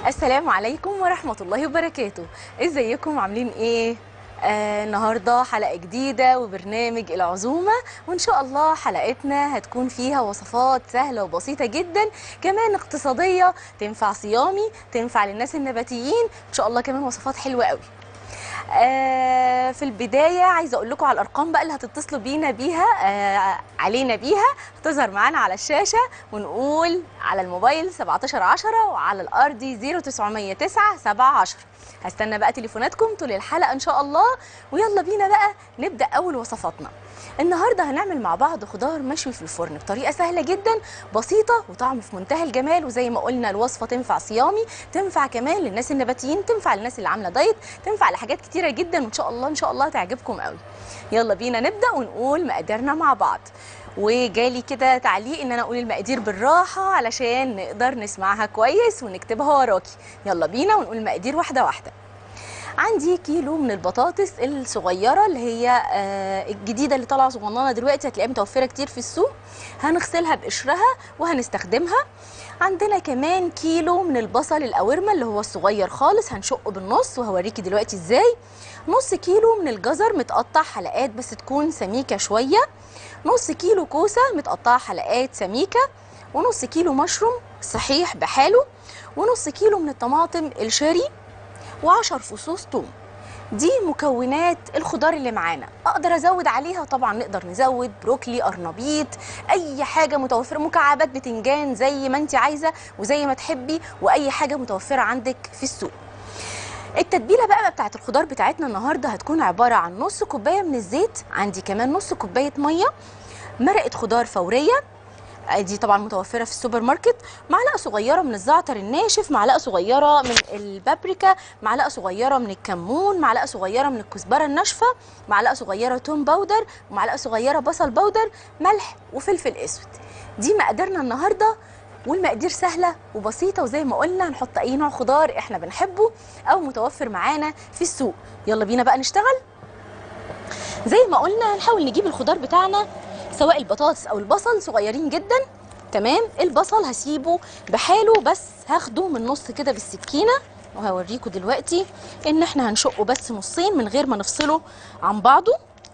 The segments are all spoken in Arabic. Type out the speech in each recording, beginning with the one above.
السلام عليكم ورحمة الله وبركاته. ازيكم عاملين ايه؟ النهاردة حلقة جديدة وبرنامج العزومة، وإن شاء الله حلقتنا هتكون فيها وصفات سهلة وبسيطة جدا، كمان اقتصادية تنفع صيامي، تنفع للناس النباتيين، إن شاء الله كمان وصفات حلوة قوي. في البداية عايزة أقول لكم على الأرقام بقى اللي هتتصلوا بيها علينا بيها، هتظهر معانا على الشاشة، ونقول على الموبايل 1710 وعلى الأرضي 0909 710. هستنى بقى تليفوناتكم طول الحلقة إن شاء الله، ويلا بينا بقى نبدأ أول وصفاتنا. النهاردة هنعمل مع بعض خضار مشوي في الفرن بطريقة سهلة جدا بسيطة وطعم في منتهى الجمال، وزي ما قلنا الوصفة تنفع صيامي، تنفع كمان للناس النباتيين، تنفع للناس اللي عاملة دايت، تنفع لحاجات كتيرة جدا، وإن شاء الله إن شاء الله تعجبكم قوي. يلا بينا نبدأ ونقول مقاديرنا مع بعض. وجالي كده تعليق ان انا اقول المقادير بالراحه علشان نقدر نسمعها كويس ونكتبها وراكي. يلا بينا ونقول المقادير واحده واحده. عندي كيلو من البطاطس الصغيره اللي هي الجديده اللي طالعه صغننه دلوقتي، هتلاقيها متوفره كتير في السوق. هنغسلها بقشرها وهنستخدمها. عندنا كمان كيلو من البصل القوارمه اللي هو الصغير خالص، هنشقه بالنص وهوريكي دلوقتي ازاي. نص كيلو من الجزر متقطع حلقات بس تكون سميكه شويه. نص كيلو كوسه متقطعه حلقات سميكه. ونص كيلو مشروم صحيح بحاله. ونص كيلو من الطماطم الشيري. و10 فصوص ثوم. دي مكونات الخضار اللي معانا. اقدر ازود عليها طبعا، نقدر نزود بروكلي، قرنبيط، اي حاجه متوفره، مكعبات بتنجان زي ما انت عايزه وزي ما تحبي، واي حاجه متوفره عندك في السوق. التتبيله بقى بتاعت الخضار بتاعتنا النهارده هتكون عباره عن نص كوبايه من الزيت، عندي كمان نص كوبايه ميه، مرقه خضار فوريه دي طبعا متوفره في السوبر ماركت، معلقه صغيره من الزعتر الناشف، معلقه صغيره من البابريكا، معلقه صغيره من الكمون، معلقه صغيره من الكزبره الناشفه، معلقه صغيره توم باودر، ومعلقه صغيره بصل باودر، ملح وفلفل اسود. دي مقاديرنا النهارده، والمقادير سهله وبسيطه، وزي ما قلنا هنحط اي نوع خضار احنا بنحبه او متوفر معانا في السوق. يلا بينا بقى نشتغل. زي ما قلنا هنحاول نجيب الخضار بتاعنا سواء البطاطس او البصل صغيرين جدا. تمام. البصل هسيبه بحاله، بس هاخده من النص كده بالسكينه، وهوريكم دلوقتي ان احنا هنشقه بس نصين من غير ما نفصله عن بعضه.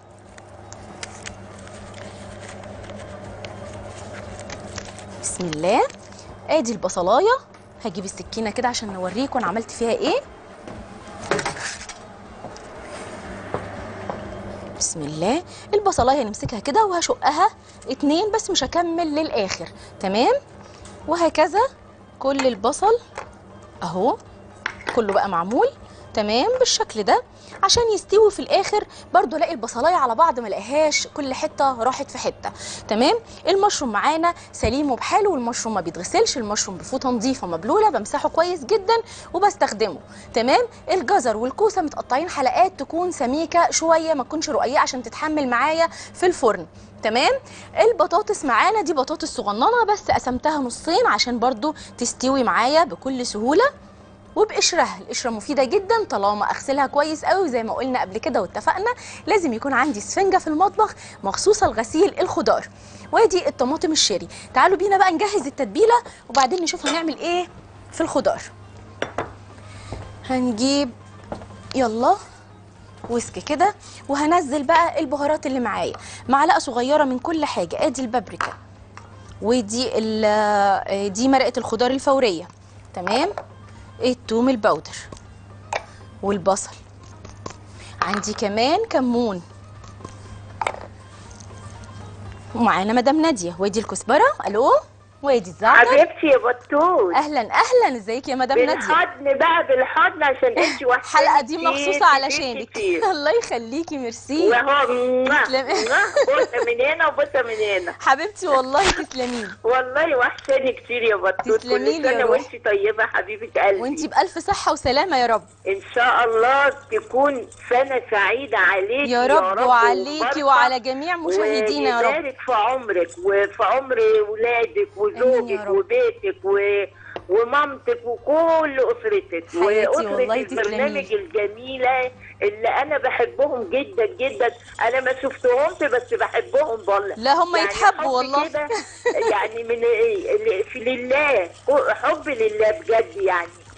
بسم الله. ادي البصلايه، هجيب السكينه كده عشان نوريكم انا عملت فيها ايه. بسم الله. البصلايه هنمسكها كده وهشقها 2 بس، مش هكمل للاخر. تمام. وهكذا كل البصل اهو كله بقى معمول تمام بالشكل ده، عشان يستوي في الاخر برضو الاقي البصلايه على بعض ما الاقيهاش كل حته راحت في حته. تمام. المشروم معانا سليم وبحاله، والمشروم ما بيتغسلش، المشروم بفوطه نظيفه مبلوله بمسحه كويس جدا وبستخدمه. تمام. الجزر والكوسه متقطعين حلقات تكون سميكه شويه، ما تكونش رقيقه عشان تتحمل معايا في الفرن. تمام. البطاطس معانا دي بطاطس صغننه بس قسمتها نصين عشان برضو تستوي معايا بكل سهوله وبقشرها. القشره مفيده جدا طالما اغسلها كويس قوي، وزي ما قلنا قبل كده واتفقنا لازم يكون عندي سفنجه في المطبخ مخصوصه لغسيل الخضار. وادي الطماطم الشيري. تعالوا بينا بقى نجهز التتبيله وبعدين نشوف هنعمل ايه في الخضار. هنجيب يلا ويسك كده، وهنزل بقى البهارات اللي معايا، معلقه صغيره من كل حاجه. ادي البابريكا، ودي دي مرقه الخضار الفوريه. تمام. الثوم البودر والبصل، عندي كمان كمون، ومعانا مدام ناديه، وادي الكزبره الو، وادي الزعتر. حبيبتي يا بطوط، اهلا اهلا، ازيك يا مدام ناديه؟ بالحضن بقى بالحضن، عشان انت وحشاني. الحلقه دي مخصوصه علشانك. الله يخليكي، ميرسي. وهو تسلمي. بوسه من هنا وبوسه من هنا. حبيبتي والله تسلمي. والله وحشاني كتير يا بطوط. تسلمي لي كل يا سنه روح. وانت طيبه حبيبه قلبي، وانت بالف صحه وسلامه يا رب. ان شاء الله تكون سنه سعيده عليكي يا رب وعليكي وعلى جميع مشاهدينا يا رب. ويبارك في عمرك وفي عمر ولادك وزوجك وبيتك ومامتك وكل اسرتك واسره البرنامج الجميله اللي انا بحبهم جدا جدا. انا ما شفتهمش بس بحبهم والله. لا هم يعني يتحبوا والله يعني من ايه في لله، حب لله بجد يعني.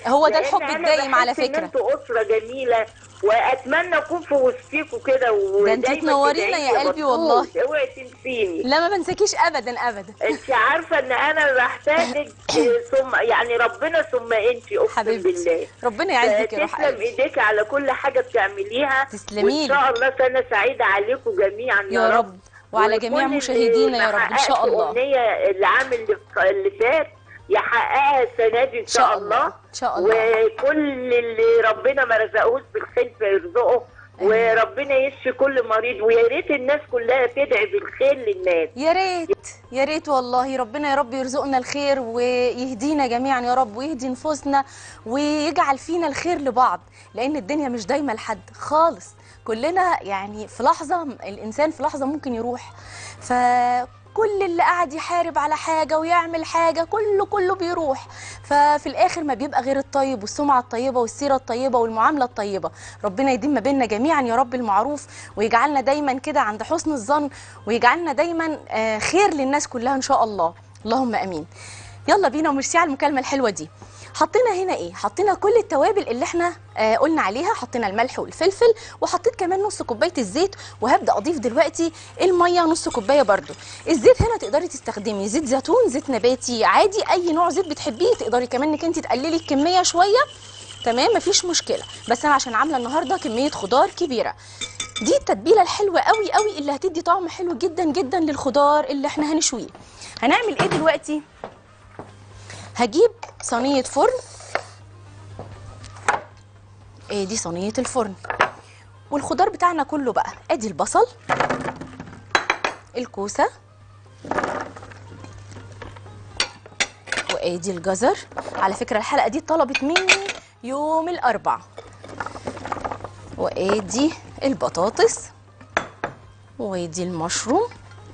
هو ده الحب الدايم على فكره. ان انتوا اسره جميله، واتمنى اكون في وسطيكم كده ده انت تنورينا يا قلبي والله. اوعي تنسيني. لا ما بنساكيش ابدا ابدا. انت عارفه ان انا بحتاجك ثم يعني ربنا ثم انت، اقسم بالله. ربنا يعزك يا روح قلبي. تسلم ايديك على كل حاجه بتعمليها. تسلمي وان شاء الله سنه سعيده عليكم جميعا يا رب، وعلى جميع مشاهدينا يا رب ان شاء الله. الامنيه العام اللي فات يحققها السنه دي ان شاء الله. ان شاء الله. وكل اللي ربنا ما رزقهوش بالخير فيرزقه، وربنا يشفي كل مريض. ويا ريت الناس كلها تدعي بالخير للناس. يا ريت يا ريت والله. ربنا يا رب يرزقنا الخير ويهدينا جميعا يا رب، ويهدي نفوسنا ويجعل فينا الخير لبعض، لان الدنيا مش دايما لحد خالص. كلنا يعني في لحظه، الانسان في لحظه ممكن يروح. كل اللي قاعد يحارب على حاجة ويعمل حاجة كله بيروح. ففي الآخر ما بيبقى غير الطيب والسمعة الطيبة والسيرة الطيبة والمعاملة الطيبة. ربنا يديم ما بيننا جميعا يا رب المعروف، ويجعلنا دايما كده عند حسن الظن، ويجعلنا دايما خير للناس كلها إن شاء الله. اللهم أمين. يلا بينا، وميرسي على المكالمة الحلوة دي. حطينا هنا ايه؟ حطينا كل التوابل اللي احنا قلنا عليها. حطينا الملح والفلفل، وحطيت كمان نص كوبايه الزيت، وهبدا اضيف دلوقتي الميه نص كوبايه برده. الزيت هنا تقدري تستخدمي زيت زيتون، زيت نباتي عادي، اي نوع زيت بتحبيه. تقدري كمان انك انت تقللي الكميه شويه، تمام مفيش مشكله. بس انا عشان عامله النهارده كميه خضار كبيره. دي التتبيله الحلوه قوي قوي اللي هتدي طعم حلو جدا جدا للخضار اللي احنا هنشويه. هنعمل ايه دلوقتي؟ هجيب صينية فرن. دي صينية الفرن، والخضار بتاعنا كله بقى. ادي البصل، الكوسة، وادي الجزر. على فكرة الحلقة دي طلبت مني يوم الأربع. وادي البطاطس، وادي المشروم،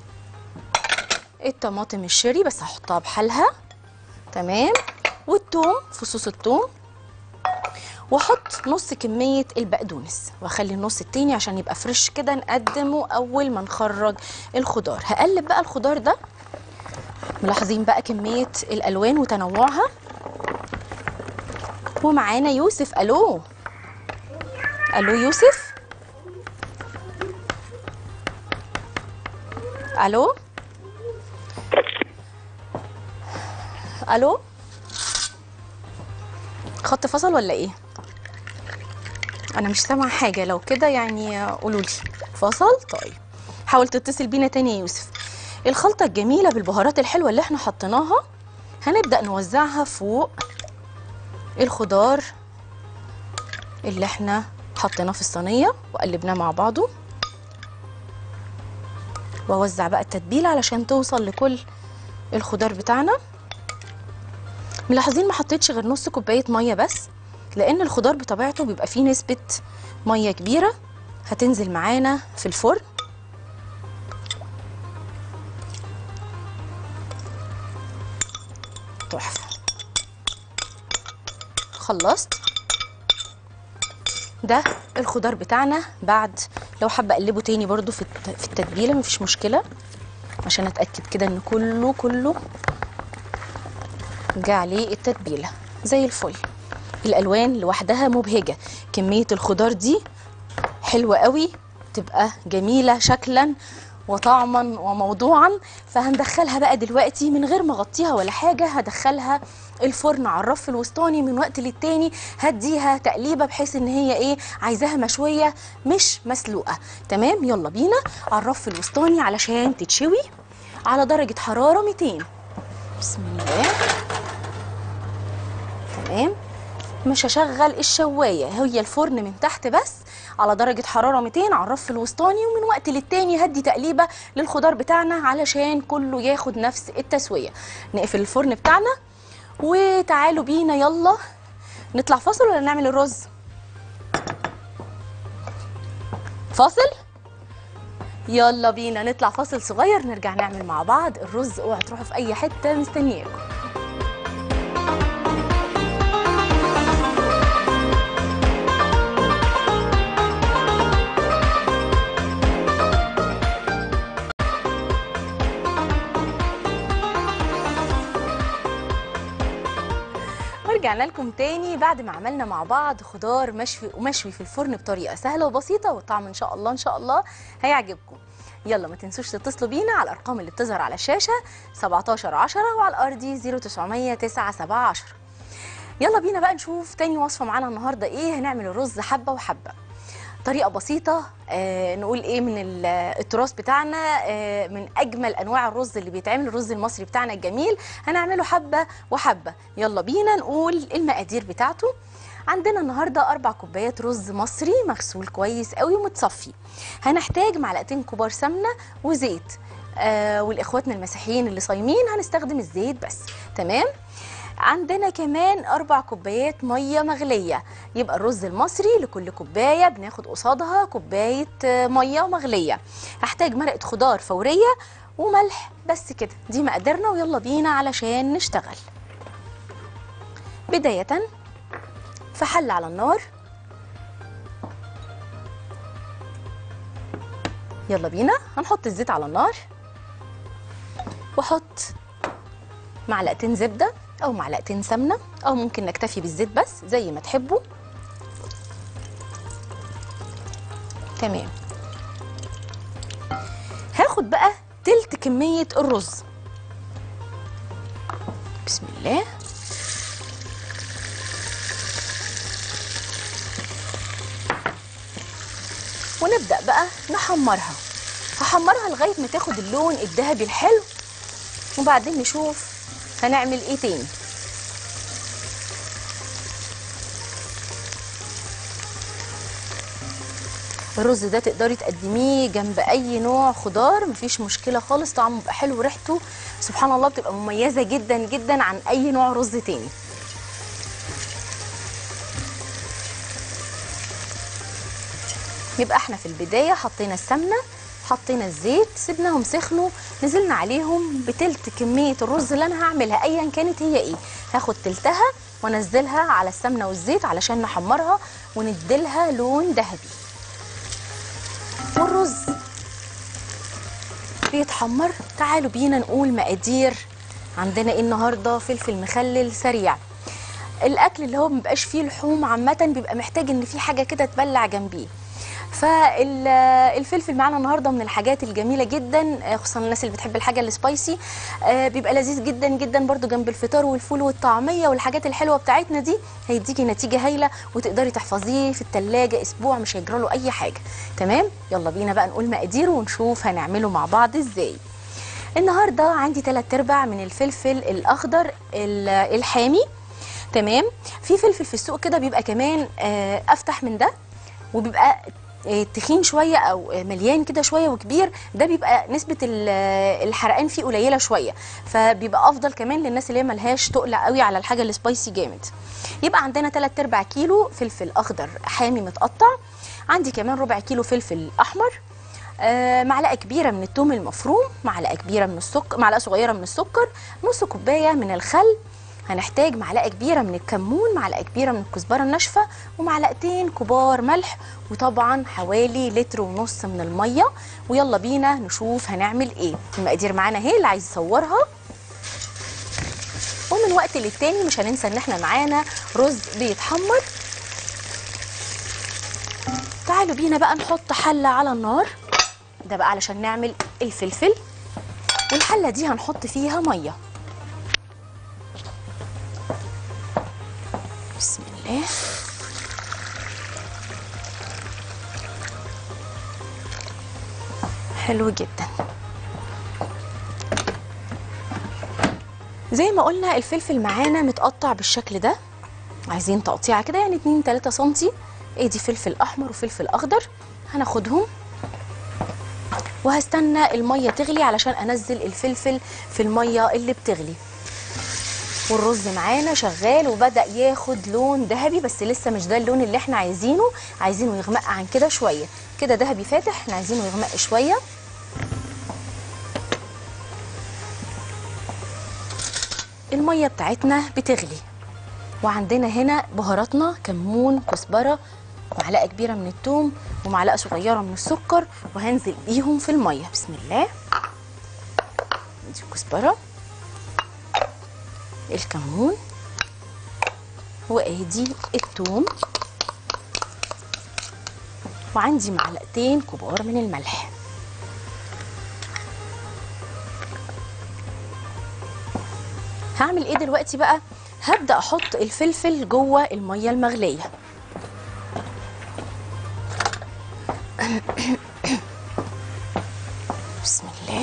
الطماطم الشيري بس هحطها بحالها، تمام، والثوم، فصوص الثوم، واحط نص كميه البقدونس، واخلي النص التاني عشان يبقى فريش كده نقدمه اول ما نخرج الخضار. هقلب بقى الخضار ده. ملاحظين بقى كميه الالوان وتنوعها. ومعانا يوسف. الو الو يوسف. الو الو، خط فصل ولا ايه؟ انا مش سامعه حاجه. لو كده يعني قولوا لي فصل. طيب حاول تتصل بينا تاني يا يوسف. الخلطه الجميله بالبهارات الحلوه اللي احنا حطيناها هنبدا نوزعها فوق الخضار اللي احنا حطيناه في الصينيه وقلبناه مع بعضه. واوزع بقى التتبيله علشان توصل لكل الخضار بتاعنا. ملاحظين ما حطيتش غير نص كوبايه ميه بس، لان الخضار بطبيعته بيبقى فيه نسبه ميه كبيره هتنزل معانا في الفرن. تحفه. خلصت. ده الخضار بتاعنا. بعد لو حابه اقلبه تاني برضو في التتبيله مفيش مشكله، عشان اتاكد كده ان كله جه عليه التتبيله زي الفل. الالوان لوحدها مبهجه. كميه الخضار دي حلوه قوي، تبقى جميله شكلا وطعما وموضوعا. فهندخلها بقى دلوقتي من غير ما اغطيها ولا حاجه. هدخلها الفرن على الرف الوسطاني. من وقت للتاني هديها تقليبه بحيث ان هي ايه، عايزاها مشويه مش مسلوقه. تمام، يلا بينا على الرف الوسطاني علشان تتشوي على درجه حراره 200. بسم الله. تمام، مش هشغل الشوايه، هي الفرن من تحت بس على درجه حراره 200 على الرف الوسطاني. ومن وقت للتاني هدي تقليبه للخضار بتاعنا علشان كله ياخد نفس التسويه. نقفل الفرن بتاعنا وتعالوا بينا يلا نطلع فاصل ولا نعمل الرز؟ فاصل؟ يلا بينا نطلع فاصل صغير، نرجع نعمل مع بعض الرز. اوعوا تروحوا في اي حته، مستنياكم. ورجعنا لكم تاني بعد ما عملنا مع بعض خضار مشوي في الفرن بطريقه سهله وبسيطه، والطعم ان شاء الله هيعجبكم. يلا ما تنسوش تتصلوا بينا على الارقام اللي بتظهر على الشاشه 1710 وعلى الارضي 0900 917. يلا بينا بقى نشوف تاني وصفه معانا النهارده ايه. هنعمل الرز حبه وحبه، طريقه بسيطه نقول ايه من التراث بتاعنا، من اجمل انواع الرز اللي بيتعمل، الرز المصري بتاعنا الجميل. هنعمله حبه وحبه. يلا بينا نقول المقادير بتاعته. عندنا النهارده 4 كوبايات رز مصري مغسول كويس قوي ومتصفي. هنحتاج معلقتين كبار سمنه وزيت، والاخواتنا المسيحيين اللي صايمين هنستخدم الزيت بس. تمام. عندنا كمان 4 كوبايات ميه مغليه، يبقى الرز المصري لكل كوبايه بناخد قصادها كوبايه ميه مغليه. هحتاج مرقه خضار فوريه وملح، بس كده دي مقاديرنا. ويلا بينا علشان نشتغل. بدايه في حله على النار، يلا بينا هنحط الزيت على النار، واحط معلقتين زبده او معلقتين سمنه، او ممكن نكتفي بالزيت بس زي ما تحبوا. تمام. هاخد بقى تلت كميه الرز، بسم الله. ونبدأ بقى نحمرها. هحمرها لغاية ما تاخد اللون الذهبي الحلو، وبعدين نشوف هنعمل ايه تاني. الرز ده تقدري تقدميه جنب اي نوع خضار، مفيش مشكلة خالص، طعمه بيبقى حلو وريحته سبحان الله بتبقى مميزة جدا جدا عن اي نوع رز تاني. يبقى احنا في البداية حطينا السمنة، حطينا الزيت، سيبناهم سخنوا، نزلنا عليهم بتلت كمية الرز اللي انا هعملها ايا كانت هي ايه. هاخد تلتها وانزلها على السمنة والزيت علشان نحمرها ونديلها لون ذهبي. والرز بيتحمر. تعالوا بينا نقول مقادير. عندنا ايه النهارده؟ فلفل مخلل سريع. الاكل اللي هو مبقاش فيه لحوم عامة بيبقى محتاج ان في حاجة كده تبلع جنبيه، فالفلفل معانا النهارده من الحاجات الجميله جدا، خصوصا الناس اللي بتحب الحاجه السبايسي. بيبقى لذيذ جدا جدا برده جنب الفطار والفول والطعميه والحاجات الحلوه بتاعتنا دي. هيديكي نتيجه هايله وتقدري تحفظيه في الثلاجه اسبوع مش هيجرى له اي حاجه. تمام. يلا بينا بقى نقول مقاديره ونشوف هنعمله مع بعض ازاي. النهارده عندي 3/4 من الفلفل الاخضر الحامي. تمام. في فلفل في السوق كده بيبقى كمان افتح من ده، وبيبقى تخين شويه او مليان كده شويه وكبير، ده بيبقى نسبه الحرقان فيه قليله شويه، فبيبقى افضل كمان للناس اللي هي ملهاش تقل قوي على الحاجه السبايسي جامد. يبقى عندنا 3/4 كيلو فلفل اخضر حامي متقطع. عندي كمان ربع كيلو فلفل احمر، معلقه كبيره من الثوم المفروم، معلقه كبيره من السكر، معلقه صغيره من السكر، نص كوبايه من الخل. هنحتاج معلقه كبيره من الكمون، معلقه كبيره من الكزبره الناشفه، ومعلقتين كبار ملح، وطبعا حوالي 1.5 لتر من الميه. ويلا بينا نشوف هنعمل ايه. المقادير معانا اهي، اللي عايز يصورها. ومن وقت للتاني مش هننسى ان احنا معانا رز بيتحمر. تعالوا بينا بقى نحط حله على النار، ده بقى علشان نعمل الفلفل. والحله دي هنحط فيها ميه، بسم الله. حلو جدا. زي ما قلنا الفلفل معانا متقطع بالشكل ده، عايزين تقطيعه كده يعني 2-3 سنتي. ادي فلفل احمر وفلفل اخضر، هناخدهم وهستنى الميه تغلي علشان انزل الفلفل في الميه اللي بتغلي. والرز معانا شغال وبدأ ياخد لون ذهبي، بس لسه مش ده اللون اللي احنا عايزينه، عايزينه يغمق عن كده شويه، كده ذهبي فاتح، احنا عايزينه يغمق شويه. الميه بتاعتنا بتغلي، وعندنا هنا بهاراتنا كمون، كزبره، معلقه كبيره من الثوم، ومعلقه صغيره من السكر، وهنزل بيهم في الميه. بسم الله. دي الكزبره، الكمون، وادي الثوم، وعندي معلقتين كبار من الملح. هعمل ايه دلوقتي بقى؟ هبدأ احط الفلفل جوه المية المغلية. بسم الله.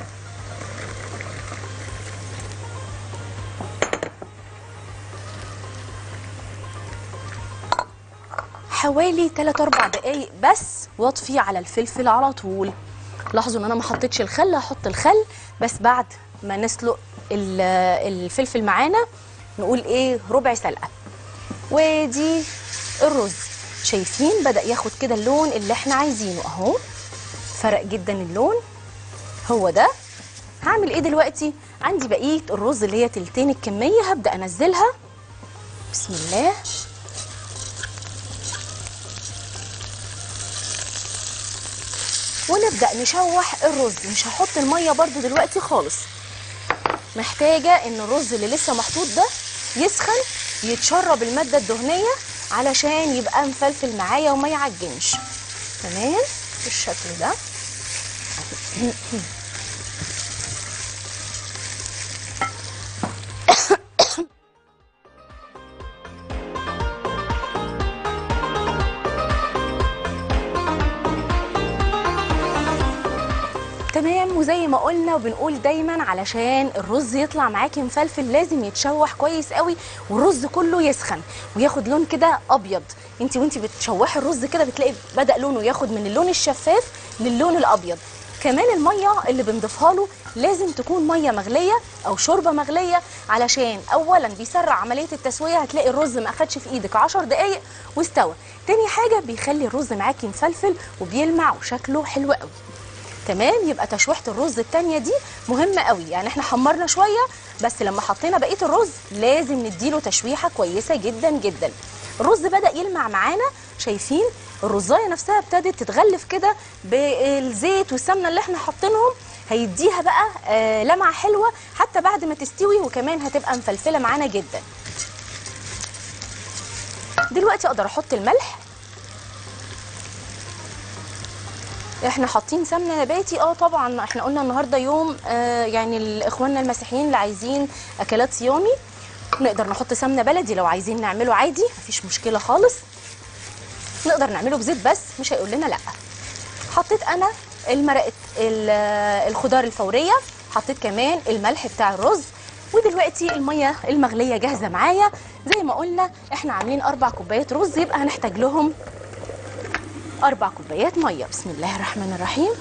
حوالي 3-4 دقايق بس، واطفي على الفلفل على طول. لاحظوا ان انا ما حطيتش الخل، هحط الخل بس بعد ما نسلق الفلفل معانا، نقول ايه، ربع سلقه. ودي الرز، شايفين بدأ ياخد كده اللون اللي احنا عايزينه اهو، فرق جدا اللون، هو ده. هعمل ايه دلوقتي؟ عندي بقيه الرز اللي هي تلتين الكميه، هبدأ انزلها. بسم الله. ونبدأ نشوح الرز، مش هحط الميه برضو دلوقتي خالص. محتاجه ان الرز اللي لسه محطوط ده يسخن، يتشرب الماده الدهنيه علشان يبقى مفلفل معايا وما يعجنش. تمام بالشكل ده. تمام. وزي ما قلنا وبنقول دايما، علشان الرز يطلع معاكي مفلفل لازم يتشوح كويس قوي، والرز كله يسخن وياخد لون كده ابيض. وانتي بتشوحي الرز كده بتلاقي بدأ لونه ياخد من اللون الشفاف للون الابيض. كمان الميه اللي بنضيفها له لازم تكون ميه مغليه او شوربه مغليه، علشان اولا بيسرع عمليه التسويه، هتلاقي الرز ما اخدش في ايدك 10 دقائق واستوى. تاني حاجه بيخلي الرز معاكي مفلفل وبيلمع وشكله حلو قوي. تمام. يبقى تشويحه الرز التانيه دي مهمه قوي، يعني احنا حمرنا شويه بس لما حطينا بقيه الرز لازم نديله تشويحه كويسه جدا جدا. الرز بدأ يلمع معانا، شايفين الرزايه نفسها ابتدت تتغلف كده بالزيت والسمنه اللي احنا حاطينهم، هيديها بقى لمعه حلوه حتى بعد ما تستوي، وكمان هتبقى مفلفله معانا جدا. دلوقتي اقدر احط الملح. احنا حاطين سمنه نباتي، طبعا احنا قلنا النهارده يوم يعني الاخواننا المسيحيين اللي عايزين اكلات صيامي، نقدر نحط سمنه بلدي لو عايزين نعمله عادي، مفيش مشكله خالص. نقدر نعمله بزيت بس مش هيقول لنا لا. حطيت انا المرقه الخضار الفوريه، حطيت كمان الملح بتاع الرز، ودلوقتي الميه المغليه جاهزه معايا. زي ما قلنا احنا عاملين 4 كوبايات رز، يبقى هنحتاج لهم 4 كوبايات ميه. بسم الله الرحمن الرحيم.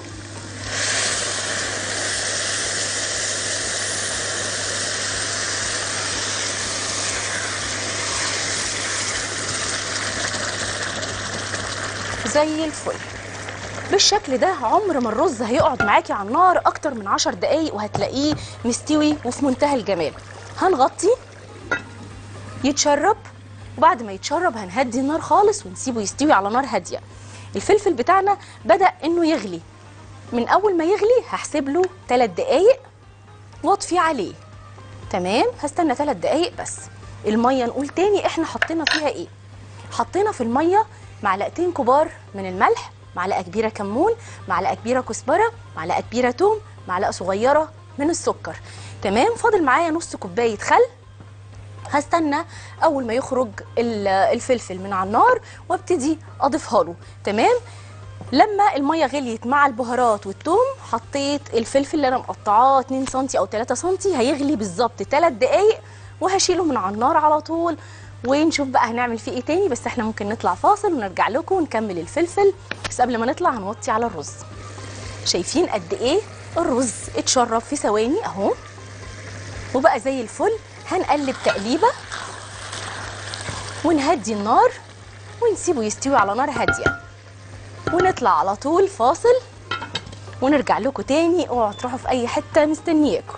زي الفل بالشكل ده. عمر ما الرز هيقعد معاكي على النار اكتر من 10 دقايق وهتلاقيه مستوي وفي منتهى الجمال. هنغطي يتشرب، وبعد ما يتشرب هنهدي النار خالص ونسيبه يستوي على نار هاديه. الفلفل بتاعنا بدأ انه يغلي، من اول ما يغلي هحسب له 3 دقايق واطفي عليه. تمام. هستنى 3 دقايق بس. الميه نقول تاني احنا حطينا فيها ايه. حطينا في الميه معلقتين كبار من الملح، معلقه كبيره كمون، معلقه كبيره كزبره، معلقه كبيره توم، معلقه صغيره من السكر. تمام. فاضل معايا نص كوبايه خل. هستنى اول ما يخرج الفلفل من على النار وابتدي اضيفها له. تمام. لما الميه غليت مع البهارات والثوم، حطيت الفلفل اللي انا مقطعاه 2 سم او 3 سم، هيغلي بالظبط 3 دقايق وهشيله من على النار على طول، ونشوف بقى هنعمل فيه ايه تاني. بس احنا ممكن نطلع فاصل ونرجع لكم ونكمل الفلفل، بس قبل ما نطلع هنوطي على الرز. شايفين قد ايه الرز اتشرب في ثواني اهو وبقى زي الفل. هنقلب تقليبه ونهدي النار ونسيبه يستوي على نار هاديه، ونطلع على طول فاصل ونرجع لكم تاني. اوعوا تروحوا في اي حته، مستنياكم.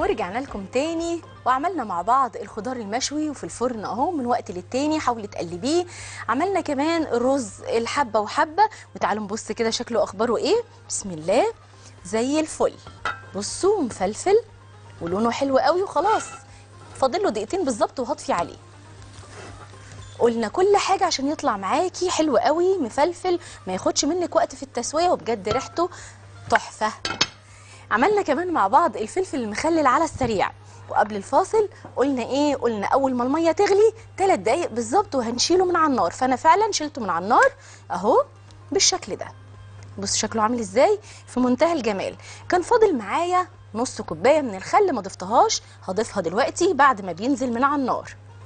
ورجعنا لكم تاني وعملنا مع بعض الخضار المشوي وفي الفرن اهو من وقت للتاني. حاولي تقلبيه. عملنا كمان الرز الحبه وحبه، وتعالوا نبص كده شكله اخباره ايه. بسم الله زي الفل. بصوا مفلفل ولونه حلو قوي وخلاص فاضل له دقيقتين بالظبط وهطفي عليه. قلنا كل حاجه عشان يطلع معاكي حلو قوي مفلفل، ما ياخدش منك وقت في التسويه، وبجد ريحته تحفه. عملنا كمان مع بعض الفلفل المخلل على السريع، وقبل الفاصل قلنا ايه؟ قلنا اول ما الميه تغلي 3 دقايق بالظبط وهنشيله من على النار. فانا فعلا شلته من على النار اهو بالشكل ده. بص شكله عامل ازاي، في منتهى الجمال. كان فاضل معايا نص كوبايه من الخل ما ضفتهاش، هضيفها دلوقتي بعد ما بينزل من على النار.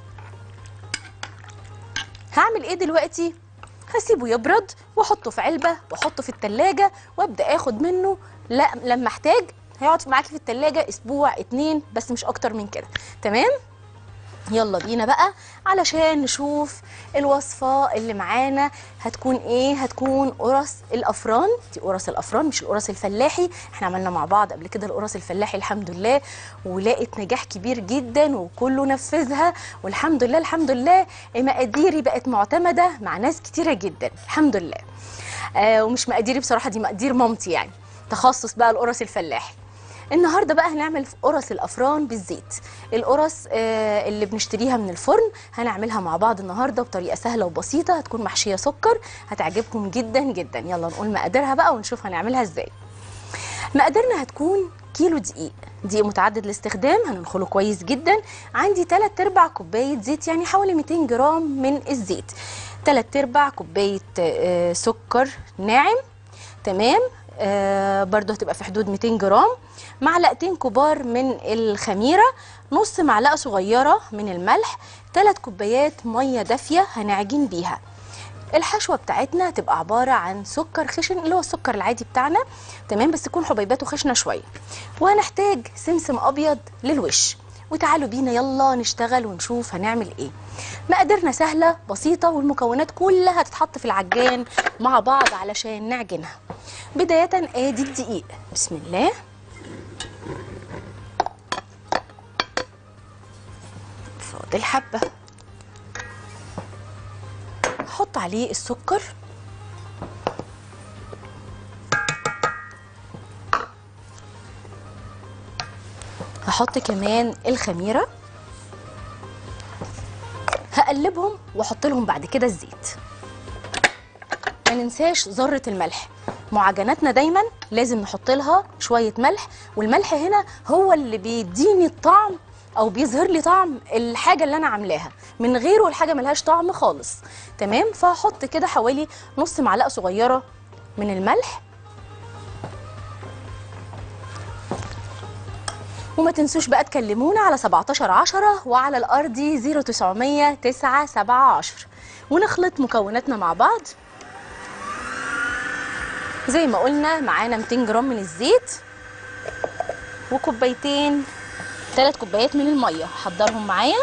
هعمل ايه دلوقتي؟ هسيبه يبرد واحطه في علبه واحطه في التلاجة وابدا اخد منه. لا لما احتاج هيقعد معاكي في التلاجة اسبوع 2 بس مش اكتر من كده. تمام؟ يلا بينا بقى علشان نشوف الوصفة اللي معانا هتكون ايه. هتكون قرص الافران. دي قرص الافران مش القرص الفلاحي. احنا عملنا مع بعض قبل كده القرص الفلاحي الحمد لله ولقت نجاح كبير جدا وكله نفذها، والحمد لله الحمد لله مقاديري بقت معتمدة مع ناس كتيرة جدا الحمد لله. ومش مقاديري بصراحة، دي مقادير مامتي يعني، تخصص بقى القرص الفلاحي. النهارده بقى هنعمل قرص الافران بالزيت. القرص اللي بنشتريها من الفرن هنعملها مع بعض النهارده بطريقه سهله وبسيطه، هتكون محشيه سكر، هتعجبكم جدا جدا. يلا نقول مقاديرها بقى ونشوف هنعملها ازاي. مقاديرنا هتكون كيلو دقيق متعدد الاستخدام، هننخله كويس جدا. عندي 3/4 كوبايه زيت يعني حوالي 200 جرام من الزيت. 3/4 كوبايه سكر ناعم. تمام؟ برضو هتبقى في حدود 200 جرام. معلقتين كبار من الخميرة، نص معلقة صغيرة من الملح، 3 كوبايات مية دافية هنعجن بيها. الحشوة بتاعتنا تبقى عبارة عن سكر خشن اللي هو السكر العادي بتاعنا، تمام، بس تكون حبيباته خشنة شوية. وهنحتاج سمسم أبيض للوش. وتعالوا بينا يلا نشتغل ونشوف هنعمل ايه. مقاديرنا سهلة بسيطة والمكونات كلها هتتحط في العجان مع بعض علشان نعجنها. بداية ادي الدقيق. بسم الله. فاضل حبة. هحط عليه السكر. هحط كمان الخميرة. هقلبهم واحط لهم بعد كده الزيت. ما ننساش ذرة الملح. معجناتنا دايما لازم نحط لها شوية ملح، والملح هنا هو اللي بيديني الطعم او بيظهر لي طعم الحاجة اللي انا عاملاها، من غيره الحاجة ملهاش طعم خالص. تمام؟ فهحط كده حوالي نص معلقة صغيرة من الملح. وما تنسوش بقى تكلمونا على 1710 وعلى الارضي 0900 917 ونخلط مكوناتنا مع بعض. زي ما قلنا معانا 200 جرام من الزيت وكوبايتين 3 كوبايات من الميه. هحضرهم معايا.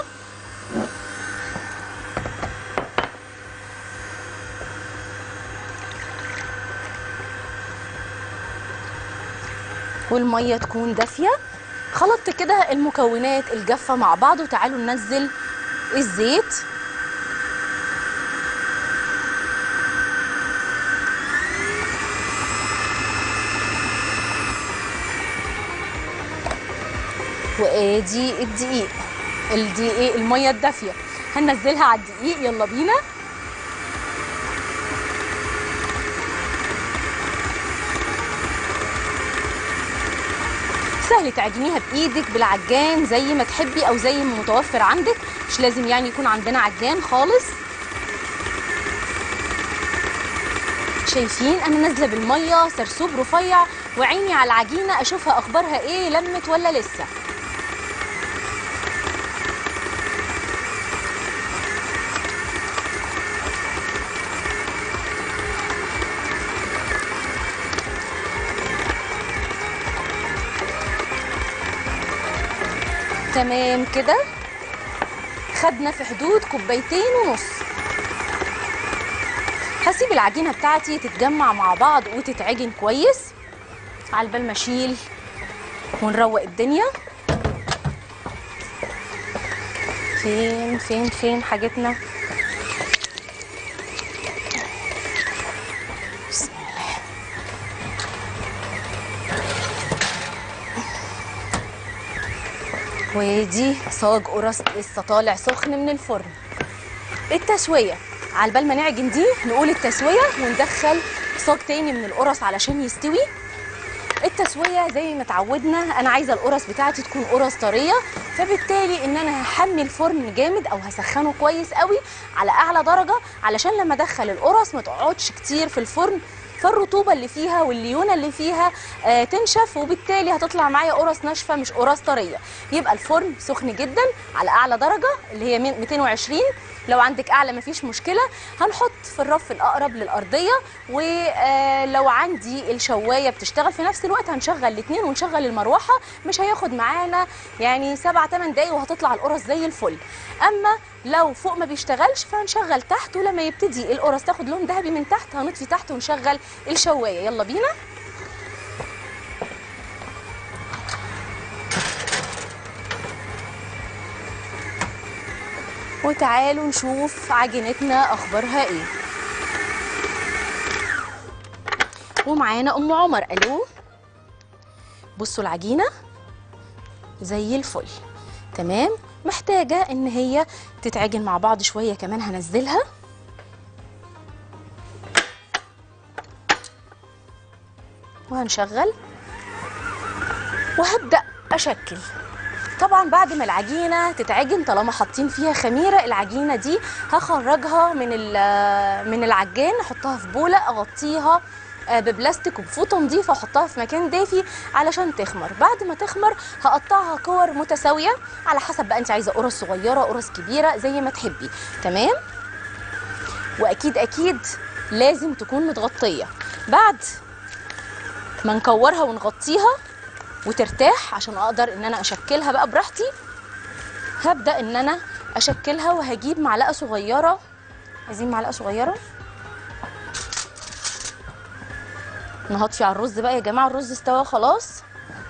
والميه تكون دافيه. خلطت كده المكونات الجافه مع بعض وتعالوا ننزل الزيت. وادي الدقيق الميه الدافيه هننزلها على الدقيق. يلا بينا. سهل تعجنيها بايدك بالعجان زي ما تحبي او زي ما متوفر عندك، مش لازم يعني يكون عندنا عجان خالص. شايفين انا نازله بالميه سرسوب رفيع وعيني على العجينه اشوفها اخبارها ايه، لمت ولا لسه. تمام كده. خدنا في حدود 2.5 كوباية. هسيب العجينه بتاعتي تتجمع مع بعض وتتعجن كويس على بال ما اشيل ونروق الدنيا. فين فين فين حاجتنا؟ بسم الله. ودي صاج قرص لسه طالع سخن من الفرن. التسويه، على بال ما نعجن دي نقول التسويه وندخل صاج تاني من القرص علشان يستوي. التسويه زي ما اتعودنا، انا عايزه القرص بتاعتي تكون قرص طريه، فبالتالي ان انا هحمي الفرن جامد او هسخنه كويس قوي على اعلى درجه علشان لما ادخل القرص ما تقعدش كتير في الفرن، فالرطوبه اللي فيها والليونه اللي فيها تنشف، وبالتالي هتطلع معايا قرص ناشفه مش قرص طريه. يبقى الفرن سخن جدا على اعلى درجه اللي هي 220. لو عندك اعلى مفيش مشكله، هنحط في الرف الاقرب للارضيه. ولو عندي الشوايه بتشتغل في نفس الوقت هنشغل الاثنين ونشغل المروحه، مش هياخد معانا يعني 7-8 دقايق وهتطلع القرص زي الفل. اما لو فوق ما بيشتغلش فهنشغل تحت، ولما يبتدي القرص تاخد لون ذهبي من تحت هنطفي تحت ونشغل الشوايه. يلا بينا. وتعالوا نشوف عجينتنا اخبارها ايه. ومعانا ام عمر. الو، بصوا العجينه زي الفل تمام، محتاجه ان هي تتعجن مع بعض شويه كمان. هنزلها وهنشغل وهبدا اشكل. طبعا بعد ما العجينه تتعجن، طالما حاطين فيها خميره، العجينه دي هخرجها من العجان، احطها في بوله، اغطيها ببلاستيك وبفوطه نظيفه، احطها في مكان دافي علشان تخمر. بعد ما تخمر هقطعها كور متساويه على حسب بقى انت عايزه قرص صغيره قرص كبيره زي ما تحبي. تمام. واكيد اكيد لازم تكون متغطيه. بعد ما نكورها ونغطيها وترتاح عشان اقدر ان انا اشكلها بقى براحتي، هبدا ان انا اشكلها. وهجيب معلقه صغيره، عايزين معلقه صغيره نهطفي على الرز بقى يا جماعه. الرز استوى خلاص.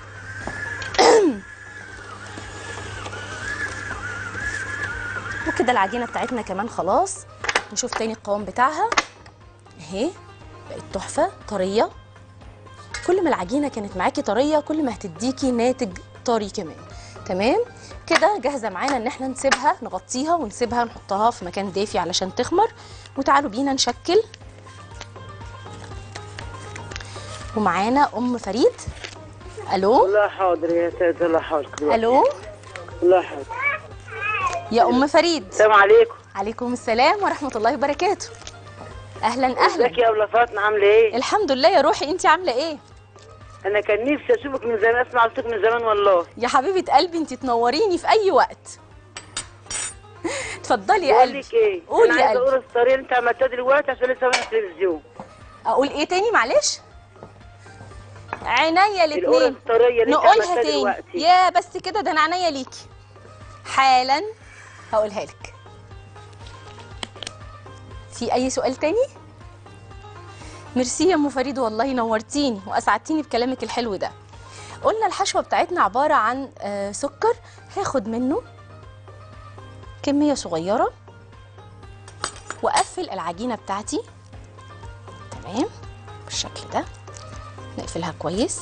وكده العجينه بتاعتنا كمان خلاص. نشوف تاني القوام بتاعها اهي، بقت تحفه طريه. كل ما العجينه كانت معاكي طريه كل ما هتديكي ناتج طري كمان. تمام كده جاهزه معانا ان احنا نسيبها، نغطيها ونسيبها، نحطها في مكان دافي علشان تخمر. وتعالوا بينا نشكل. ومعانا ام فريد. الو. لا حاضر يا سيدي، لا حاضر. الو. لا حاضر يا ام فريد. السلام عليكم. عليكم السلام ورحمه الله وبركاته. اهلا اهلا. ازيك يا ابله فاطمه، عامله ايه؟ الحمد لله يا روحي، انت عامله ايه؟ انا كان نفسي اشوفك من زمان، اسمع صوتك من زمان والله. يا حبيبه قلبي انت تنوريني في اي وقت. اتفضلي يا قلبي. بقول لك ايه، قولي انا يا عايزه قلبي. اقول الطريقه اللي انت عملتها دلوقتي عشان لسه وانا في التلفزيون. اقول ايه تاني معلش؟ عينيا القرص الاثنين. الطريه اللي انت نقولها عملتها تاني. دلوقتي. يا بس كده، ده انا عينيا ليكي حالا هقولها لك. في اي سؤال تاني؟ ميرسي يا ام فريد، والله نورتيني واسعدتيني بكلامك الحلو ده. قلنا الحشوه بتاعتنا عباره عن سكر. هاخد منه كميه صغيره واقفل العجينه بتاعتي تمام بالشكل ده. نقفلها كويس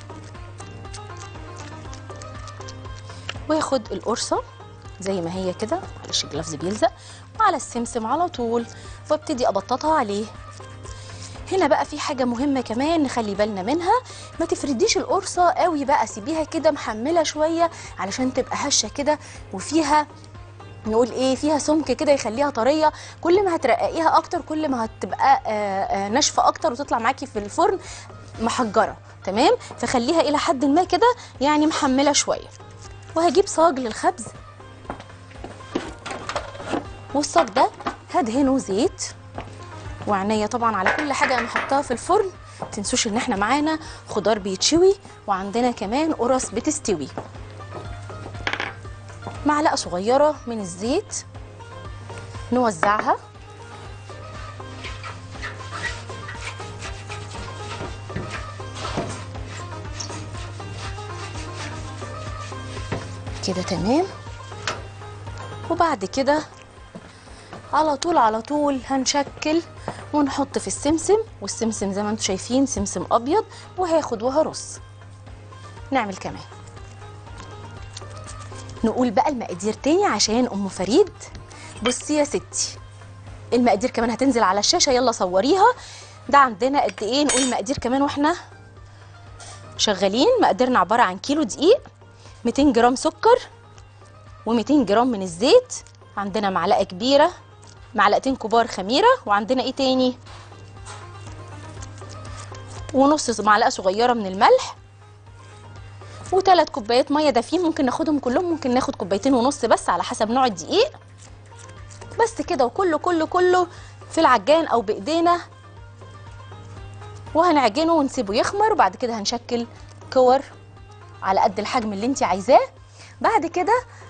واخد القرصه زي ما هي كده، معلش الجلافز بيلزق، وعلى السمسم على طول، وابتدي ابططها عليه. هنا بقى في حاجه مهمه كمان نخلي بالنا منها، ما تفرديش القرصه قوي بقى، سيبيها كده محمله شويه علشان تبقى هشه كده وفيها نقول ايه، فيها سمك كده يخليها طريه. كل ما هترققيها اكتر كل ما هتبقى ناشفه اكتر وتطلع معاكي في الفرن محجره. تمام، فخليها الى حد ما كده يعني محمله شويه. وهجيب صاج للخبز، والصاج ده هدهنه زيت. وعناية طبعا على كل حاجه انا حطاها في الفرن. متنسوش ان احنا معانا خضار بيتشوي وعندنا كمان قرص بتستوي. معلقه صغيره من الزيت نوزعها كده تمام. وبعد كده على طول هنشكل ونحط في السمسم، والسمسم زي ما انتم شايفين سمسم ابيض، وهاخد وهرص. نعمل كمان، نقول بقى المقادير تاني عشان ام فريد. بصي يا ستي، المقادير كمان هتنزل على الشاشه، يلا صوريها. ده عندنا قد ايه؟ نقول المقادير كمان واحنا شغالين. مقاديرنا عباره عن كيلو دقيق، 200 جرام سكر، و200 جرام من الزيت، عندنا معلقه كبيره، معلقتين كبار خميره، وعندنا ايه تاني؟ ونص معلقه صغيره من الملح، و3 كوبايات ميه دافين. ممكن ناخدهم كلهم، ممكن ناخد كوبايتين ونص بس على حسب نوع الدقيق. بس كده، وكله كله كله في العجان او بايدينا، وهنعجنه ونسيبه يخمر. وبعد كده هنشكل كور على قد الحجم اللي انت عايزاه. بعد كده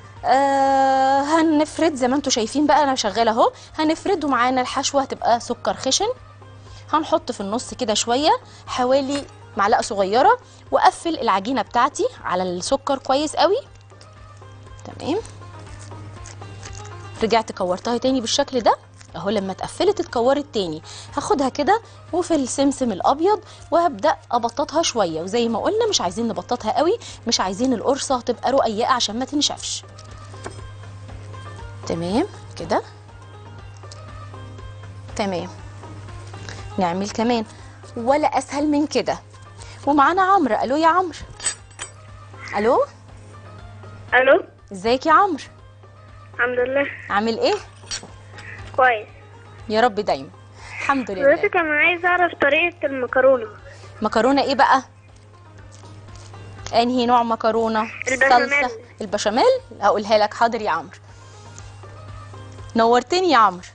هنفرد زي ما انتم شايفين بقى، انا شغاله اهو. هنفرد ومعانا الحشوه هتبقى سكر خشن. هنحط في النص كده شويه، حوالي معلقه صغيره، واقفل العجينه بتاعتي على السكر كويس قوي. تمام، رجعت كورتها تاني بالشكل ده اهو. لما اتقفلت اتكورت تاني، هاخدها كده وفي السمسم الابيض، وهبدا ابططها شويه. وزي ما قلنا مش عايزين نبططها قوي، مش عايزين القرصه تبقى رقيقه عشان ما تنشفش. تمام كده، تمام. نعمل كمان، ولا اسهل من كده. ومعانا عمرو. الو يا عمرو. الو، الو، ازيك يا عمرو؟ الحمد لله. عامل ايه؟ كويس يا رب دايما. الحمد لله. بس كان عايز اعرف طريقة المكرونة. مكرونه ايه بقى؟ انهي نوع مكرونه؟ البشاميل. البشاميل. هقولها لك. حاضر يا عمرو، نورتني يا عمرو.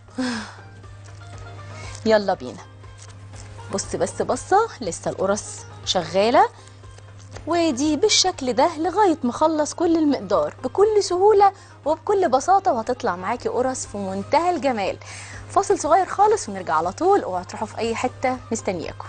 يلا بينا. بص بس بصه، لسه القرص شغاله، ودي بالشكل ده لغايه ما اخلص كل المقدار بكل سهوله وبكل بساطه، وهتطلع معاكي قرص في منتهى الجمال. فاصل صغير خالص ونرجع على طول. اوعوا تروحوا في اي حته، مستنياكم.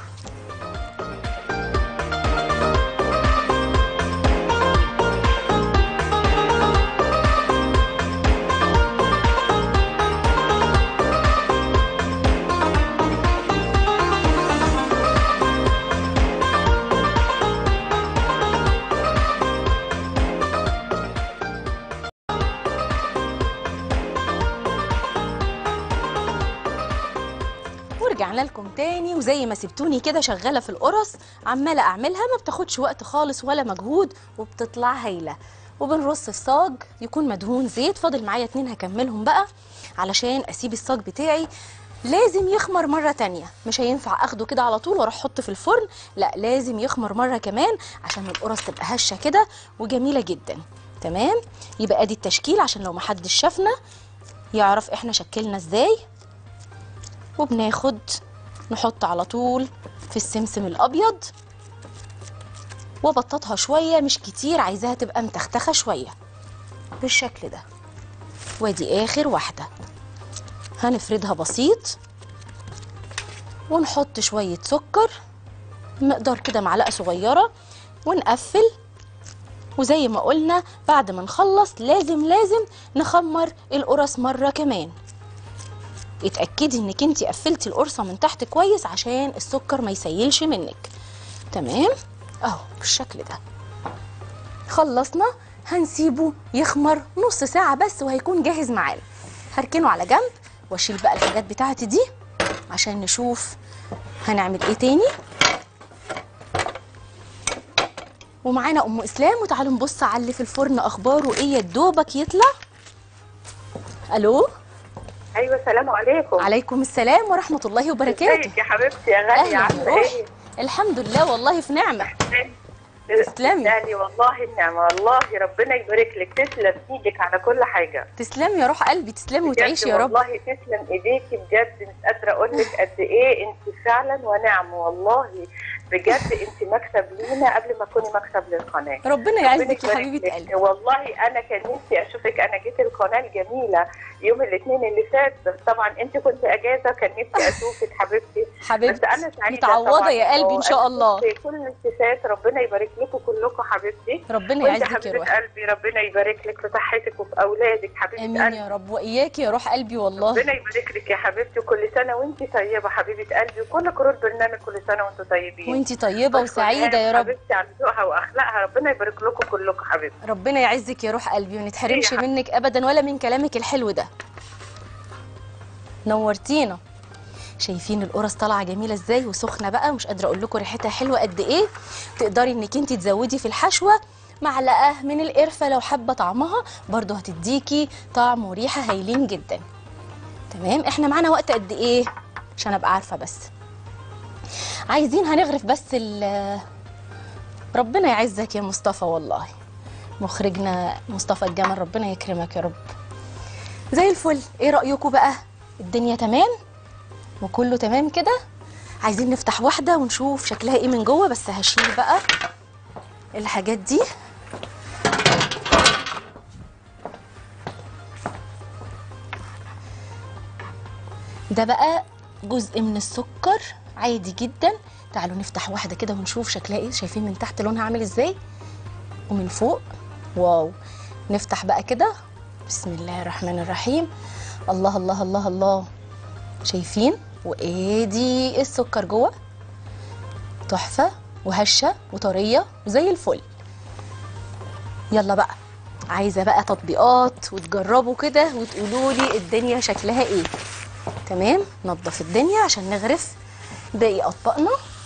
ورجعنا لكم تاني. وزي ما سبتوني كده شغاله في القرص، عماله اعملها، ما بتاخدش وقت خالص ولا مجهود، وبتطلع هايله. وبنرص في صاج يكون مدهون زيت. فاضل معايا 2 هكملهم بقى علشان اسيب الصاج بتاعي لازم يخمر مره تانية. مش هينفع اخده كده على طول واروح احطه في الفرن، لا، لازم يخمر مره كمان عشان القرص تبقى هشه كده وجميله جدا. تمام، يبقى ادي التشكيل عشان لو محدش شافنا يعرف احنا شكلنا ازاي. وبناخد نحط على طول في السمسم الابيض، وبططها شويه مش كتير، عايزاها تبقى متختخه شويه بالشكل ده. وادي اخر واحده، هنفردها بسيط ونحط شويه سكر، مقدار كده معلقه صغيره، ونقفل. وزي ما قلنا بعد ما نخلص لازم نخمر القرص مره كمان. اتأكدي انك انتي قفلتي القرصة من تحت كويس عشان السكر ما يسيلش منك. تمام اهو بالشكل ده. خلصنا، هنسيبه يخمر نص ساعة بس وهيكون جاهز معانا. هركنه على جنب واشيل بقى الحاجات بتاعتي دي عشان نشوف هنعمل ايه تاني. ومعانا ام اسلام، وتعالوا نبص على اللي في الفرن اخباره ايه. يا دوبك يطلع. الو. ايوه، السلام عليكم. عليكم السلام ورحمه الله وبركاته. ازيك يا حبيبتي يا غاليه؟ عامله ايه؟ الحمد لله والله في نعمه. تسلمي. يعني والله النعمه، والله ربنا يبارك لك. تسلم ايدك على كل حاجه. تسلمي يا روح قلبي، تسلمي وتعيشي يا رب. والله تسلم ايديكي بجد، مش قادره اقول لك قد ايه انت فعلا ونعم. والله بجد انت مكسب لينا قبل ما تكوني مكسب للقناه. ربنا يعزك يا حبيبه قلبي. والله انا كان نفسي اشوفك. انا جيت القناه الجميله يوم الاثنين اللي فات، بس طبعا انت كنت اجازه، كان نفسي اشوفك حبيبتي. حبيبتي بس انا سعيده متعوضه طبعا يا قلبي ان شاء الله. كل الانتفاضات، ربنا يبارك لكم كلكم حبيبتي. ربنا وانت يعزك يا حبيبه روحي. قلبي، ربنا يبارك لك في صحتك وفي اولادك حبيبه امين قلبي. يا رب، واياكي يا روح قلبي والله. ربنا يبارك لك يا حبيبتي، وكل سنه وانت طيبه حبيبه قلبي، وكل كروت برنامج كل سنه وانتم طيبين. وانتي طيبه وسعيده يا رب. حبيبتي على ذوقها واخلاقها، ربنا يبارك لكم كلكم حبيبتي. ربنا يعزك يا روح قلبي، وما نتحرمش إيه يا منك ابدا ولا من كلامك الحلو ده. نورتينا. شايفين القرص طالعه جميله ازاي وسخنه بقى، مش قادره اقول لكم ريحتها حلوه قد ايه. تقدري انك انت تزودي في الحشوه معلقه من القرفه لو حابه طعمها، برضو هتديكي طعم وريحه هايلين جدا. تمام. احنا معانا وقت قد ايه عشان ابقى عارفه؟ بس عايزين هنغرف بس ربنا يعزك يا مصطفى والله، مخرجنا مصطفى الجمل، ربنا يكرمك يا رب. زي الفل. ايه رأيكم بقى؟ الدنيا تمام وكله تمام كده؟ عايزين نفتح واحدة ونشوف شكلها ايه من جوه، بس هشيل بقى الحاجات دي. ده بقى جزء من السكر عادي جدا. تعالوا نفتح واحدة كده ونشوف شكلها ايه. شايفين من تحت لونها عامل ازاي ومن فوق؟ واو. نفتح بقى كده. بسم الله الرحمن الرحيم. الله الله الله الله. شايفين؟ وايه دي السكر جوه، تحفة وهشة وطرية وزي الفل. يلا بقى، عايزة بقى تطبيقات وتجربوا كده وتقولوا لي الدنيا شكلها ايه. تمام. نضف الدنيا عشان نغرف باقي اطباقنا.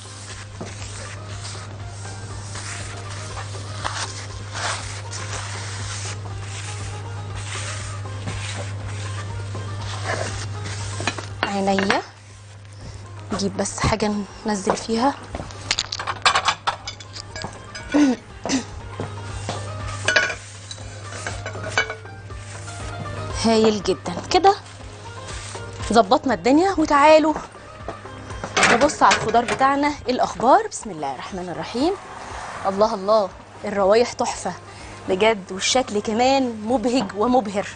عينيا. نجيب بس حاجة ننزل فيها. هايل جدا كده. ظبطنا الدنيا وتعالوا نبص على الخضار بتاعنا. ايه الاخبار؟ بسم الله الرحمن الرحيم. الله الله، الروايح تحفة بجد، والشكل كمان مبهج ومبهر.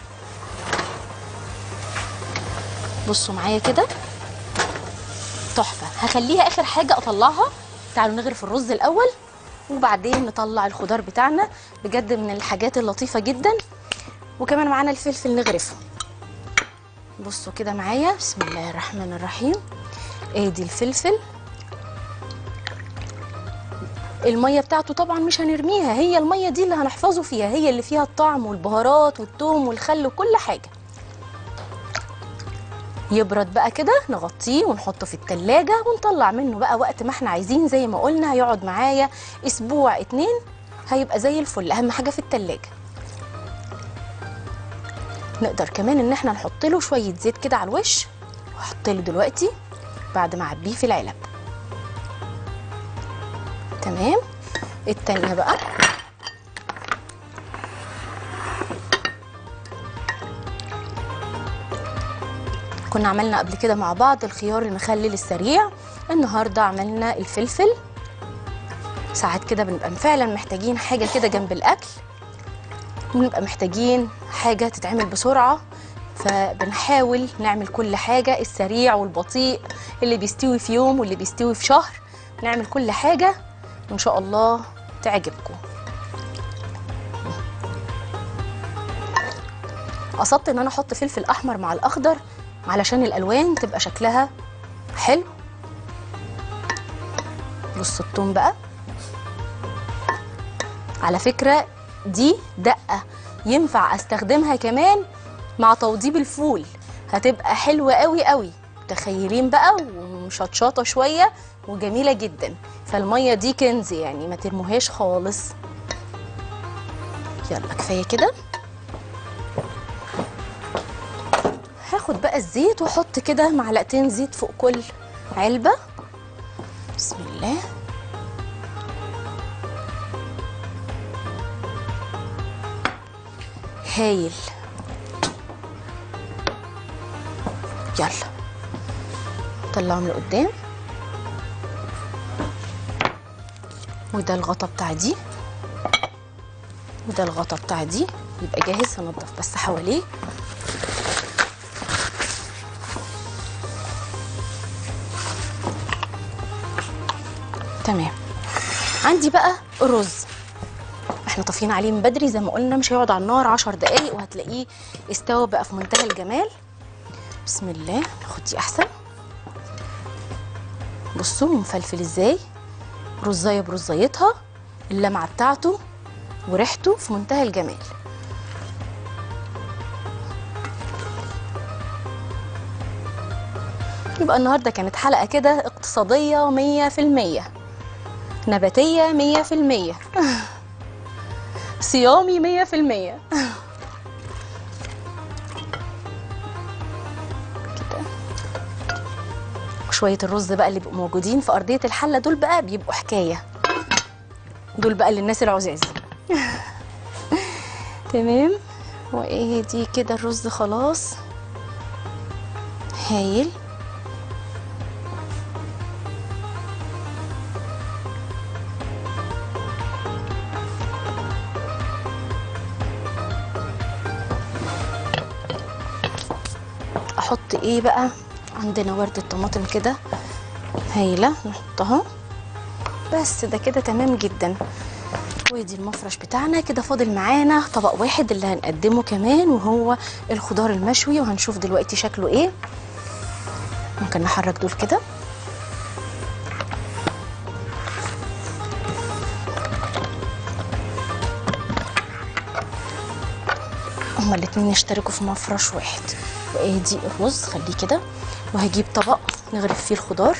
بصوا معايا كده، تحفة. هخليها اخر حاجة اطلعها. تعالوا نغرف الرز الاول وبعدين نطلع الخضار بتاعنا. بجد من الحاجات اللطيفة جدا. وكمان معانا الفلفل نغرفه. بصوا كده معايا. بسم الله الرحمن الرحيم. ادي الفلفل. المية بتاعته طبعا مش هنرميها، هي المية دي اللي هنحفظه فيها، هي اللي فيها الطعم والبهارات والثوم والخل وكل حاجة. يبرد بقى كده، نغطيه ونحطه في التلاجة ونطلع منه بقى وقت ما احنا عايزين. زي ما قلنا هيقعد معايا اسبوع 2، هيبقى زي الفل. اهم حاجة في التلاجة. نقدر كمان ان احنا نحط له شوية زيت كده على الوش، واحط له دلوقتي بعد ما اعبيه في العلب. تمام. التانية بقى كنا عملنا قبل كده مع بعض الخيار المخلل السريع، النهارده عملنا الفلفل. ساعات كده بنبقى فعلا محتاجين حاجة كده جنب الأكل، ونبقى محتاجين حاجة تتعمل بسرعة، فبنحاول نعمل كل حاجة، السريع والبطيء، اللي بيستوي في يوم واللي بيستوي في شهر. نعمل كل حاجة وإن شاء الله تعجبكم. قصدت إن أنا أحط فلفل أحمر مع الأخضر علشان الألوان تبقى شكلها حلو. بصوا التوم بقى، على فكرة دي دقة ينفع استخدمها كمان مع توضيب الفول، هتبقى حلوة قوي قوي. متخيلين بقى؟ ومشطشطة شوية وجميلة جدا. فالمية دي كنز يعني، ما ترموهاش خالص. يلا كفاية كده. هاخد بقى الزيت واحط كده معلقتين زيت فوق كل علبة. بسم الله. هايل. يلا طلعهم لقدام. وده الغطا بتاع دي وده الغطا بتاع دي، يبقى جاهز. هنضف بس حواليه. تمام. عندي بقى الرز، احنا طافيين عليه من بدري زي ما قلنا، مش هيقعد على النار 10 دقايق وهتلاقيه استوى بقى في منتهى الجمال. بسم الله، ناخد دي احسن. بصوا مفلفل ازاي، رزايه برزايتها، اللمعه بتاعته وريحته في منتهى الجمال. يبقى النهارده كانت حلقه كده اقتصاديه 100%، نباتيه 100%، صيامي 100%. كده. وشويه الرز بقى اللي بيبقوا موجودين في ارضيه الحله دول بقى بيبقوا حكايه، دول بقى للناس العزاز. تمام. وايه دي كده الرز خلاص هايل. احط ايه بقى؟ عندنا وردة طماطم كده هايله، نحطها بس. ده كده تمام جدا. ودي المفرش بتاعنا كده. فاضل معانا طبق واحد اللي هنقدمه كمان، وهو الخضار المشوي، وهنشوف دلوقتي شكله ايه. ممكن نحرك دول كده. هما الاتنين يشتركوا في مفرش واحد. وادي الرز خليه كده، وهجيب طبق نغرف فيه الخضار.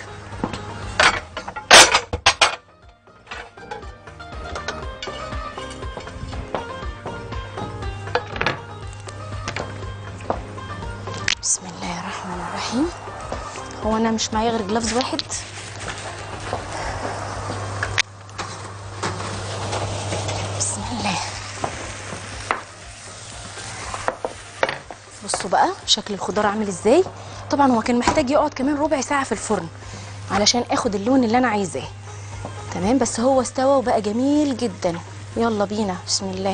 بسم الله الرحمن الرحيم. هو انا مش معايا غير جلافز واحد. بسم الله. بصوا بقى شكل الخضار عامل ازاي. طبعا هو كان محتاج يقعد كمان ربع ساعة في الفرن علشان اخد اللون اللي انا عايزاه. تمام، بس هو استوى وبقى جميل جدا. يلا بينا. بسم الله.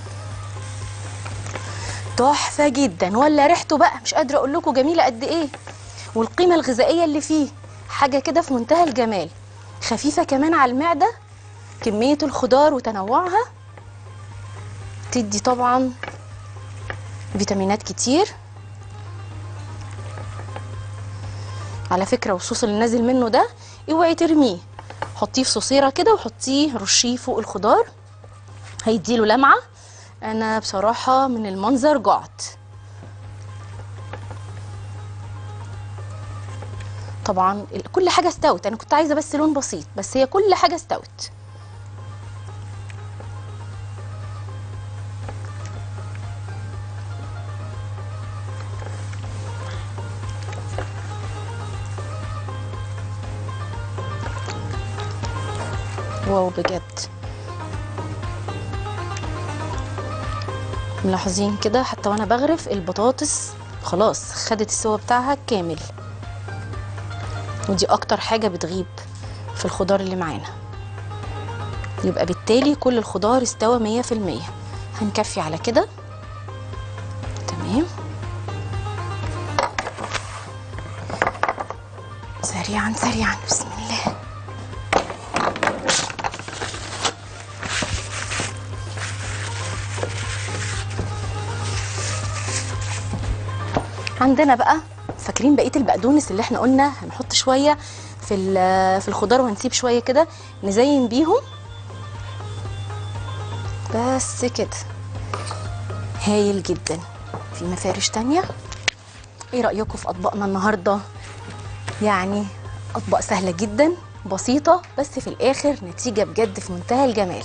تحفة جدا، ولا ريحته بقى مش قادرة اقول لكم جميلة قد ايه، والقيمة الغذائية اللي فيه حاجة كده في منتهى الجمال. خفيفة كمان على المعدة، كمية الخضار وتنوعها تدي طبعا فيتامينات كتير. على فكرة والصوص اللي نازل منه ده اوعي ترميه، حطيه في صوصيرة كده وحطيه رشيه فوق الخضار، هيديله لمعة. انا بصراحة من المنظر جعت. طبعا كل حاجة استوت، انا كنت عايزة بس لون بسيط، بس هي كل حاجة استوت. واو بجد. ملاحظين كده حتى وانا بغرف البطاطس خلاص خدت السوا بتاعها كامل، ودي اكتر حاجة بتغيب في الخضار اللي معانا. يبقى بالتالي كل الخضار استوى 100%. هنكفي على كده. تمام. سريعا سريعا. بسم الله. عندنا بقى فاكرين بقيه البقدونس اللي احنا قلنا هنحط شويه في الخضار وهنسيب شويه كده نزين بيهم. بس كده هايل جدا. في مفارش تانية. ايه رأيكم في اطباقنا النهارده؟ يعني اطباق سهله جدا بسيطه، بس في الاخر نتيجه بجد في منتهى الجمال.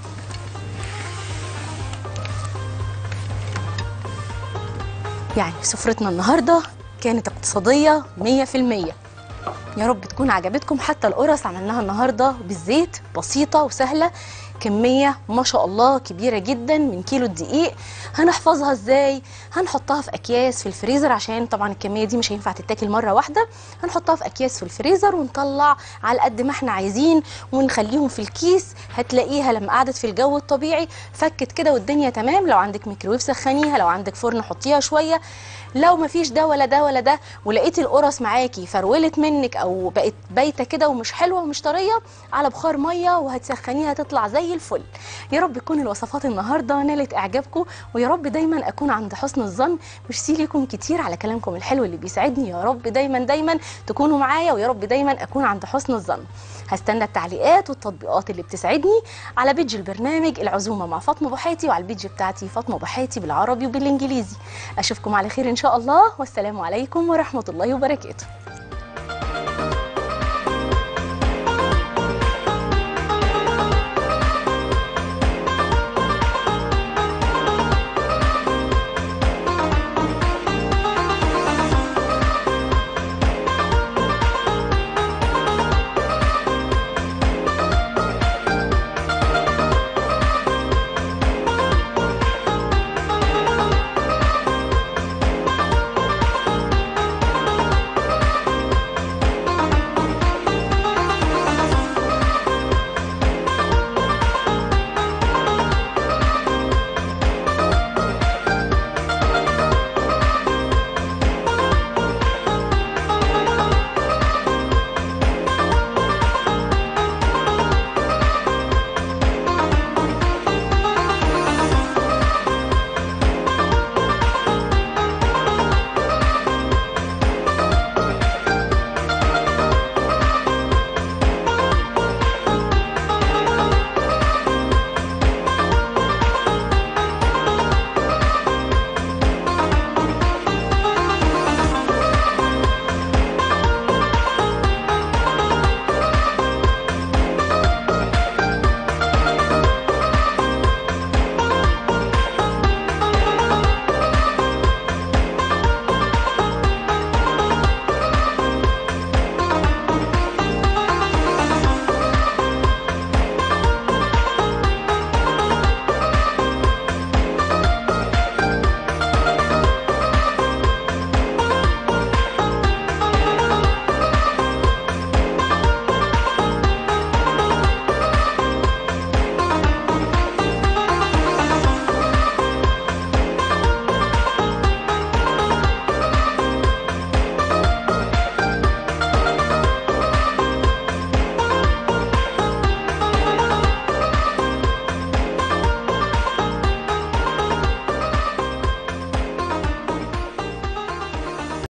يعني سفرتنا النهارده كانت اقتصاديه 100%. يا رب تكون عجبتكم. حتى القرص عملناها النهارده بالزيت، بسيطه وسهله. كميه ما شاء الله كبيره جدا من كيلو الدقيق. هنحفظها ازاي؟ هنحطها في اكياس في الفريزر، عشان طبعا الكميه دي مش هينفع تتاكل مره واحده. هنحطها في اكياس في الفريزر ونطلع على قد ما احنا عايزين ونخليهم في الكيس. هتلاقيها لما قعدت في الجو الطبيعي فكت كده والدنيا تمام. لو عندك ميكرويف سخنيها، لو عندك فرن حطيها شويه. لو مفيش ده ولا ده ولا ده ولقيتي القرص معاكي فرولت منك او بقت بايته كده ومش حلوه ومش طريه، على بخار ميه وهتسخنيها تطلع زي الفل. يا رب تكون الوصفات النهارده نالت اعجابكم، ويا رب دايما اكون عند حسن الظن. ميرسي ليكم كتير على كلامكم الحلو اللي بيساعدني. يا رب دايما تكونوا معايا، ويا رب دايما اكون عند حسن الظن. هستنى التعليقات والتطبيقات اللي بتسعدني على بيج البرنامج العزومه مع فاطمه بوحاتي، وعلى البيج بتاعتي فاطمه بوحاتي بالعربي وبالانجليزي. اشوفكم على خير ان شاء الله، والسلام عليكم ورحمه الله وبركاته.